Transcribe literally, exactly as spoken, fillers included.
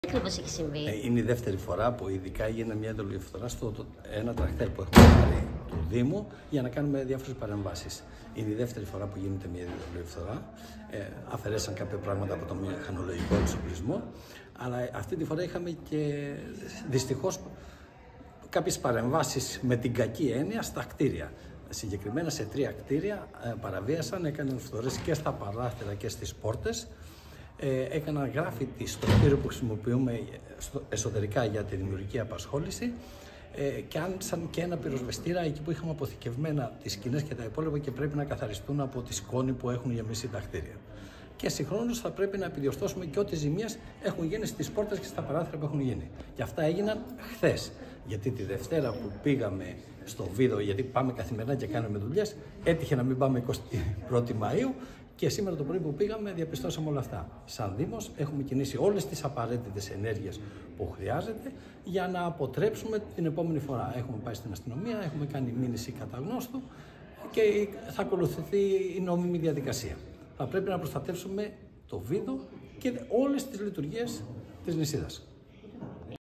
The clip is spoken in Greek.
Τι ακριβώς έχει συμβεί? Ε, είναι η δεύτερη φορά που ειδικά έγινε μια δολιοφθορά στο το, ένα τρακτέρ που έχουμε πάρει του Δήμου για να κάνουμε διάφορες παρεμβάσεις. Είναι η δεύτερη φορά που γίνεται μια δολιοφθορά. Ε, αφαιρέσαν κάποια πράγματα από το μηχανολογικό εξοπλισμό, αλλά αυτή τη φορά είχαμε και δυστυχώς κάποιες παρεμβάσεις με την κακή έννοια στα κτίρια. Συγκεκριμένα σε τρία κτίρια ε, παραβίασαν, έκαναν φθορές και στα παράθυρα και στις πόρτες. Ε, έκαναν γράφιτι στο κτίριο που χρησιμοποιούμε εσωτερικά για τη δημιουργική απασχόληση ε, και άνοιξαν και ένα πυροσβεστήρα εκεί που είχαμε αποθηκευμένα τις σκηνές και τα υπόλοιπα και πρέπει να καθαριστούν από τη σκόνη που έχουν γεμίσει τα κτίρια. Και συγχρόνως θα πρέπει να επιδιορθώσουμε και ό,τι ζημίες έχουν γίνει στις πόρτες και στα παράθυρα που έχουν γίνει. Και αυτά έγιναν χθες. Γιατί τη Δευτέρα που πήγαμε στο Βίδο, γιατί πάμε καθημερινά και κάνουμε δουλειές, έτυχε να μην πάμε εικοστή πρώτη Μαΐου και σήμερα το πρωί που πήγαμε διαπιστώσαμε όλα αυτά. Σαν Δήμος έχουμε κινήσει όλες τις απαραίτητες ενέργειες που χρειάζεται για να αποτρέψουμε την επόμενη φορά. Έχουμε πάει στην αστυνομία, έχουμε κάνει μήνυση κατά γνώστου και θα ακολουθηθεί η νόμιμη διαδικασία. Θα πρέπει να προστατεύσουμε το Βίδο και όλες τις λειτουργίες της νησίδας.